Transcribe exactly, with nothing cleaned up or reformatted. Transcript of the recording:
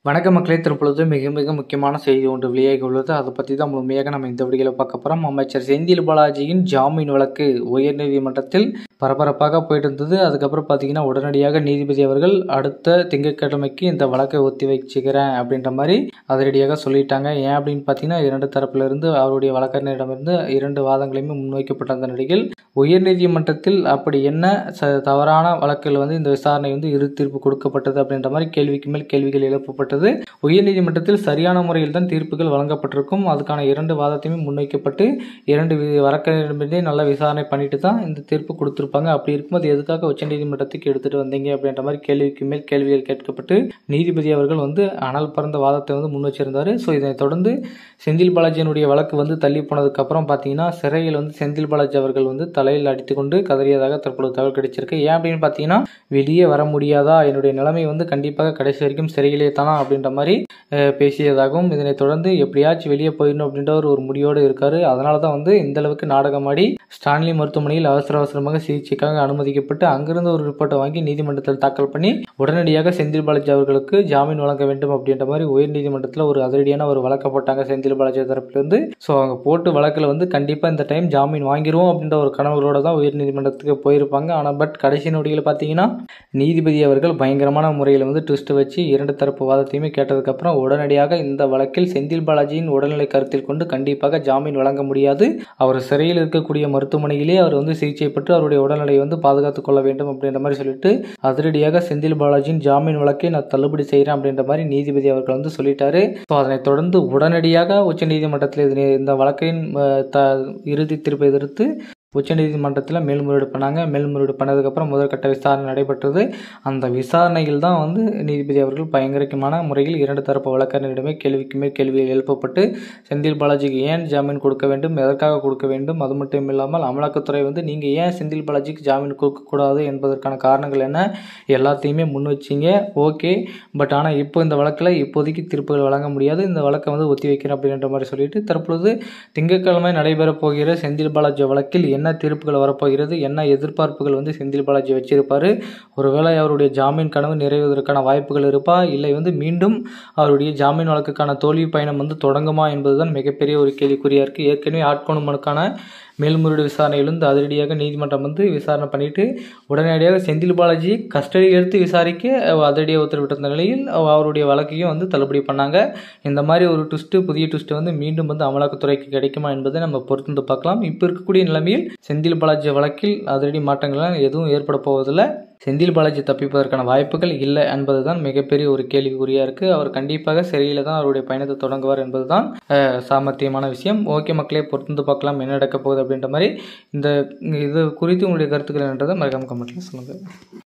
வணக்க மக்களே, தற்பொழுது மிக மிக முக்கியமான செய்தி ஒன்று வெளியாகி உள்ளது. அதை பற்றி தான் முழுமையாக நம்ம இந்த வீடியோவில் பார்க்க போகிறோம். அமைச்சர் செந்தில் பாலாஜியின் ஜாமீன் வழக்கு உயர்நீதிமன்றத்தில் பரபரப்பாக போயிட்டு இருந்தது. அதுக்கப்புறம் பார்த்தீங்கன்னா உடனடியாக நீதிபதி அவர்கள் அடுத்த திங்கட்கிழமைக்கு இந்த வழக்கை ஒத்தி வச்சுக்கிறேன் அப்படின்ற மாதிரி அதிரடியாக சொல்லிட்டாங்க. ஏன் அப்படின்னு பார்த்தீங்கன்னா இரண்டு தரப்பிலிருந்து அவருடைய வழக்கறிஞரிடமிருந்து இரண்டு வாதங்களையுமே முன்வைக்கப்பட்ட அந்த நிலையில் உயர்நீதிமன்றத்தில் அப்படி என்ன ச தவறான வழக்கில் வந்து இந்த விசாரணை வந்து இறு தீர்ப்பு கொடுக்கப்பட்டது அப்படின்ற மாதிரி கேள்விக்கு மேல் கேள்விகள் எழுப்பப்பட்டது. உயர்நீதிமன்றத்தில் சரியான முறையில் தான் தீர்ப்புகள் வழங்கப்பட்டிருக்கும். அதுக்கான இரண்டு வாதத்தையுமே முன்வைக்கப்பட்டு இரண்டு வழக்கறிஞரிடமிருந்தே நல்ல விசாரணை பண்ணிட்டு தான் இந்த தீர்ப்பு கொடுத்திருப்பாங்க. அப்படி இருக்கும்போது எதுக்காக உச்சநீதிமன்றத்துக்கு எடுத்துட்டு வந்தீங்க அப்படின்ற மாதிரி கேள்விக்கு மேல் கேள்விகள் கேட்கப்பட்டு நீதிபதி அவர்கள் வந்து அனல் பறந்த வாதத்தை வந்து முன் வச்சிருந்தாரு. ஸோ இதை தொடர்ந்து செந்தில் பாலாஜியினுடைய வழக்கு வந்து தள்ளி போனதுக்கு அப்புறம் பார்த்தீங்கன்னா சிறையில் வந்து செந்தில் பாலாஜி அவர்கள் வந்து தலையில் அடித்துக்கொண்டு கதறியதாக தற்போது தகவல் கிடைச்சிருக்கு. ஏன் அப்படின்னு பார்த்தீங்கன்னா வெளியே வர முடியாதா, என்னுடைய நிலைமை வந்து கண்டிப்பாக கடைசி வரைக்கும் சிறையிலே தானா அப்படின்ற மாதிரி பேசியதாகவும் இதனை தொடர்ந்து எப்படியாச்சும் வெளியே போயிடணும் அப்படின்ற ஒரு முடிவோடு இருக்காரு. அதனால தான் வந்து இந்த அளவுக்கு நாடகமாடி ஸ்டாலின் மருத்துவமனையில் அவசர அவசரமாக சிகிச்சைக்காக அனுமதிக்கப்பட்டு அங்கிருந்து ஒரு ரிப்போர்ட்டை வாங்கி நீதிமன்றத்தில் தாக்கல் பண்ணி உடனடியாக செந்தில் பாலாஜி அவர்களுக்கு ஜாமீன் வழங்க வேண்டும் அப்படின்ற மாதிரி உயர் நீதிமன்றத்தில் ஒரு அதிரடியான ஒரு வழக்க போட்டாங்க செந்தில் பாலாஜி தரப்பிலிருந்து. ஸோ அவங்க போட்டு வழக்கில் வந்து கண்டிப்பாக இந்த டைம் ஜாமீன் வாங்கிடுவோம் அப்படின்ற ஒரு கனவுகளோட தான் உயர் நீதிமன்றத்துக்கு போயிருப்பாங்க. ஆனால் பட் கடைசி நொடியில் பார்த்தீங்கன்னா நீதிபதி அவர்கள் பயங்கரமான முறையில் வந்து ட்விஸ்ட் வச்சு இரண்டு தரப்பு வாதத்தையுமே கேட்டதுக்கப்புறம் உடனடியாக இந்த வழக்கில் செந்தில் பாலாஜியின் உடல்நிலை கருத்தில் கொண்டு கண்டிப்பாக ஜாமீன் வழங்க முடியாது, அவர் சிறையில் இருக்கக்கூடிய மருத்துவமனையிலே அவர் வந்து சிகிச்சை பெற்று அவருடைய உடல்நிலையை வந்து பாதுகாத்துக் கொள்ள வேண்டும் அப்படின்ற மாதிரி சொல்லிட்டு அதிரடியாக செந்தில் பாலாஜியின் ஜாமீன் வழக்கை நான் தள்ளுபடி செய்கிறேன் அப்படின்ற மாதிரி நீதிபதி அவர்கள் வந்து சொல்லிட்டாரு. ஸோ அதனைத் தொடர்ந்து உடனடியாக உச்ச நீதிமன்றத்தில் இந்த வழக்கின் இறுதி தீர்ப்பை எதிர்த்து உச்சநீதிமன்றத்தில் மேல்முறையீடு பண்ணாங்க. மேல்முறையீடு பண்ணதுக்கப்புறம் முதற்கட்ட விசாரணை நடைபெற்றது. அந்த விசாரணையில் தான் வந்து நீதிபதி அவர்கள் பயங்கரமான முறையில் இரண்டு தரப்பு வழக்கறிஞரிடமே கேள்விக்கு மேல் கேள்விகள் எழுப்பப்பட்டு செந்தில் பாலாஜிக்கு ஏன் ஜாமீன் கொடுக்க வேண்டும், எதற்காக கொடுக்க வேண்டும், அது மட்டும் இல்லாமல் அமலாக்கத்துறை வந்து நீங்கள் ஏன் செந்தில் பாலாஜிக்கு ஜாமீன் கொடுக்கக்கூடாது என்பதற்கான காரணங்கள் என்ன எல்லாத்தையுமே முன் வச்சிங்க. ஓகே, பட் ஆனால் இப்போ இந்த வழக்கில் இப்போதைக்கு தீர்ப்புகள் வழங்க முடியாது, இந்த வழக்கை வந்து ஒத்தி வைக்கிறேன் அப்படின்ற மாதிரி சொல்லிட்டு தற்பொழுது திங்கட்கிழமை நடைபெறப் போகிற செந்தில் பாலாஜி வழக்கில் என்ன தீர்ப்புகள் வரப்போகிறது, என்ன எதிர்பார்ப்புகள் வந்து செந்தில் பாலாஜி வச்சிருப்பாரு, ஒருவேளை அவருடைய ஜாமீன் கனவு நிறைவேறுவதற்கான வாய்ப்புகள் இருப்பா, இல்லை வந்து மீண்டும் அவருடைய ஜாமீன் வழக்குக்கான தோல்வி பயணம் வந்து தொடங்குமா என்பதுதான் மிகப்பெரிய ஒரு கேள்விக்குறியா இருக்கு. ஏற்கனவே ஆட்கொணம் மனுக்கான மேல்முறையீடு விசாரணையிலிருந்து அதிரடியாக நீதிமன்றம் வந்து விசாரணை பண்ணிட்டு உடனடியாக செந்தில் பாலாஜி கஸ்டடியில் எடுத்து விசாரிக்க அதிரடியாக உத்தரவிட்டிருந்த நிலையில் அவருடைய வழக்கையும் வந்து தள்ளுபடி பண்ணாங்க. இந்த மாதிரி ஒரு ட்விஸ்ட்டு புதிய ட்விஸ்ட்டு வந்து மீண்டும் வந்து அமலாக்கத்துறைக்கு கிடைக்குமா என்பதை நம்ம பொறுத்து பார்க்கலாம். இப்போ இருக்கக்கூடிய நிலைமையில் செந்தில் பாலாஜி வழக்கில் அதிரடி மாற்றங்கள்லாம் எதுவும் ஏற்பட போவதில்லை. செந்தில் பாலாஜி தப்பிப்பதற்கான வாய்ப்புகள் இல்லை என்பதுதான் மிகப்பெரிய ஒரு கேள்விக்குறியா இருக்கு. அவர் கண்டிப்பாக சிறையில் தான் அவருடைய பயணத்தை தொடங்குவார் என்பதுதான் சாமர்த்தியமான விஷயம். ஓகே மக்களே, பொறுத்து பார்க்கலாம் என்ன நடக்க போகுது அப்படின்ற மாதிரி. இந்த இது குறித்து உங்களுடைய கருத்துக்கள் என்றதை மறக்காம கமெண்ட்ல சொல்லுங்க.